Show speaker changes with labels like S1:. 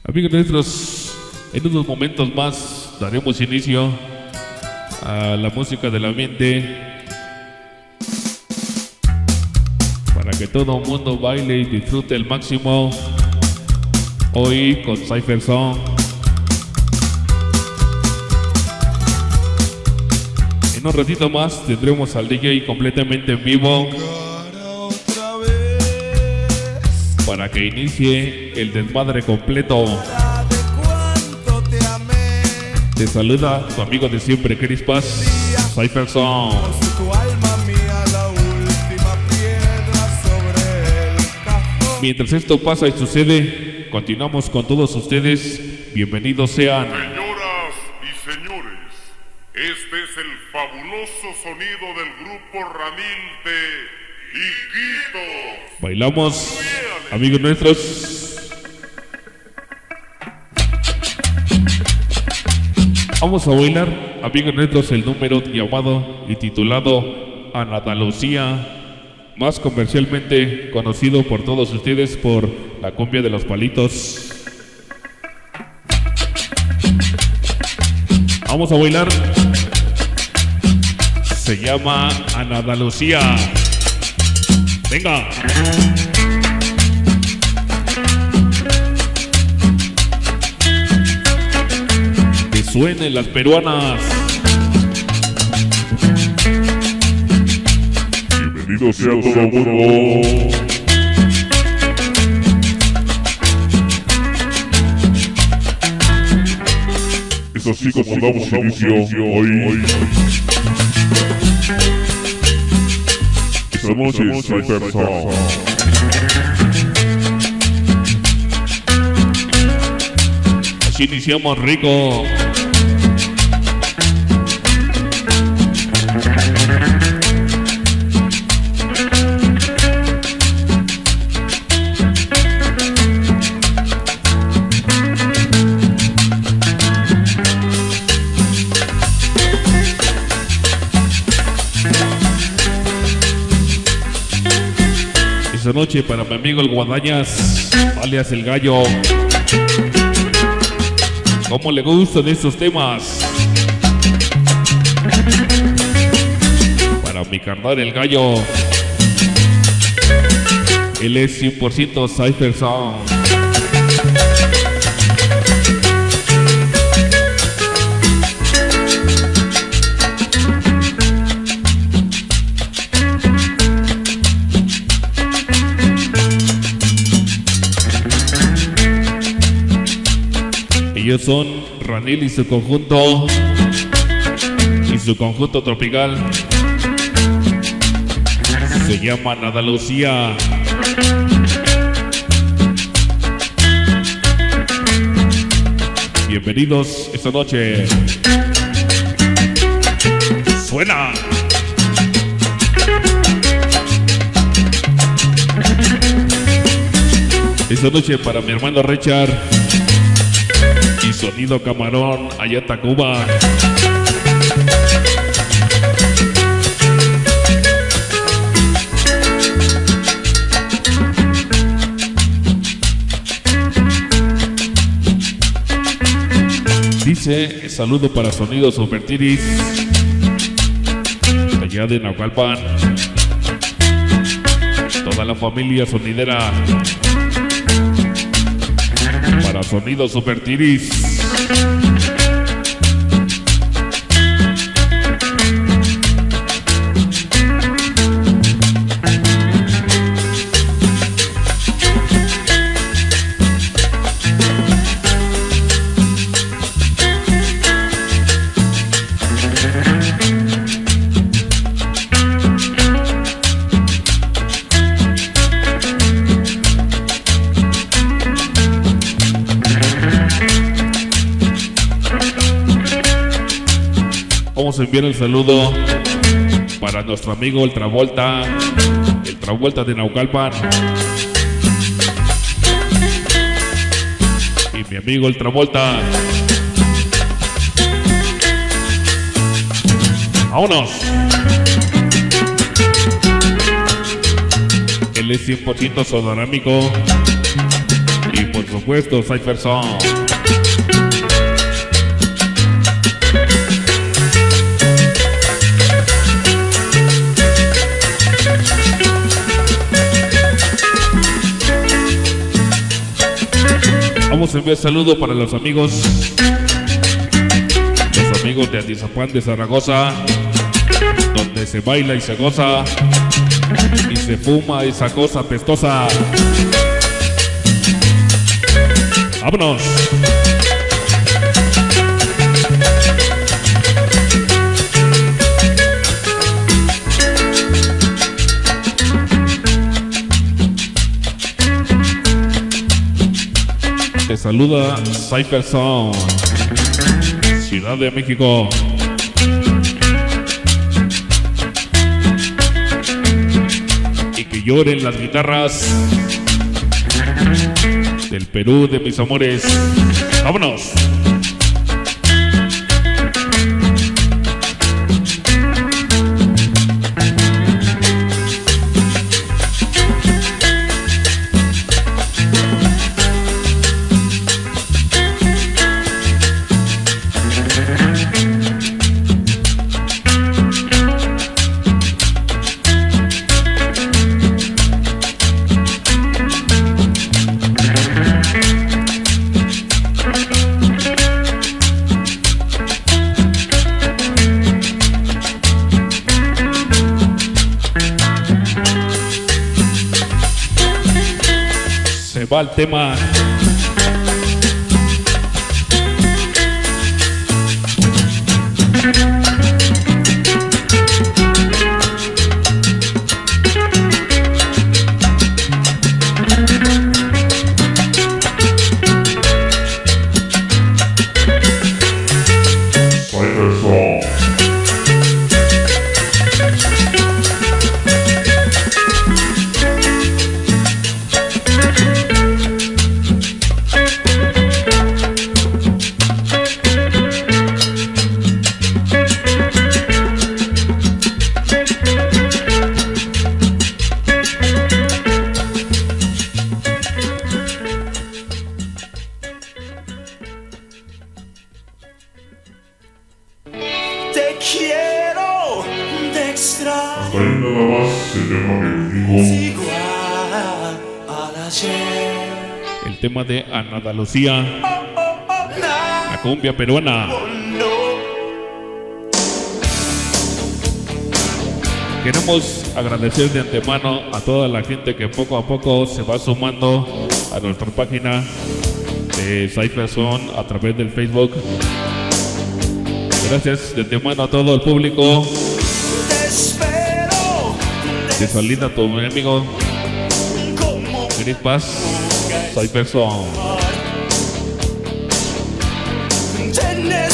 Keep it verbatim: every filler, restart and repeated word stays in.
S1: Amigos nuestros, en unos momentos más daremos inicio a la música del ambiente para que todo el mundo baile y disfrute al máximo. Hoy con Cypher Song. En un ratito más tendremos al D J completamente en vivo para que inicie el desmadre completo. Te saluda tu amigo de siempre, Chris Paz, Cypher Song. Mientras esto pasa y sucede, continuamos con todos ustedes. Bienvenidos sean.
S2: Señoras y señores, este es el fabuloso sonido del grupo Ramil de Iquitos.
S1: Bailamos, amigos nuestros. Vamos a bailar, amigos nuestros, el número llamado y titulado Andalucía, más comercialmente conocido por todos ustedes por la cumbia de los palitos. Vamos a bailar. Se llama Andalucía. Venga. Que suenen las peruanas.
S2: Bienvenidos sea todo el mundo. Es así como damos inicio hoy. Esta noche es Cypher Song.
S1: Así iniciamos rico. Esta noche para mi amigo el Guadañas, alias el Gallo. ¿Cómo le gustan estos temas? Para mi carnal el Gallo. Él es cien por ciento Cypher Song. Ellos son Ranil y su conjunto y su conjunto tropical se llama Andalucía. Bienvenidos esta noche. Suena. Esta noche para mi hermano Richard y Sonido Camarón, allá en Tacuba. Dice, saludo para Sonido Supertiris, allá de Naucalpan. Toda la familia sonidera. Para Sonido Supertiris. Vamos a enviar el saludo para nuestro amigo el Travolta, el Travolta de Naucalpan. Y mi amigo el Travolta. ¡Vámonos! Él es cien por ciento sonorámico y Y por supuesto, Cypher Sound. Vamos a enviar saludos para los amigos, los amigos de Atizapán de Zaragoza, donde se baila y se goza y se fuma esa cosa pestosa. ¡Vámonos! Te saluda Cypher Sound, Ciudad de México. Y que lloren las guitarras del Perú de mis amores. ¡Vámonos! Va el tema.
S3: Quiero te extraño.
S2: Hasta ahí nada más el tema que les digo.
S3: Igual al ayer.
S1: El tema de Andalucía,
S3: Oh, oh, oh, na,
S1: la cumbia peruana.
S3: oh, no.
S1: Queremos agradecer de antemano a toda la gente que poco a poco se va sumando a nuestra página de Cypher Sound a través del Facebook. Gracias de antemano a todo el público.
S3: Te espero.
S1: Te saluda tu amigo
S3: Como
S1: Gris Paz, Cypher Sound.
S3: tener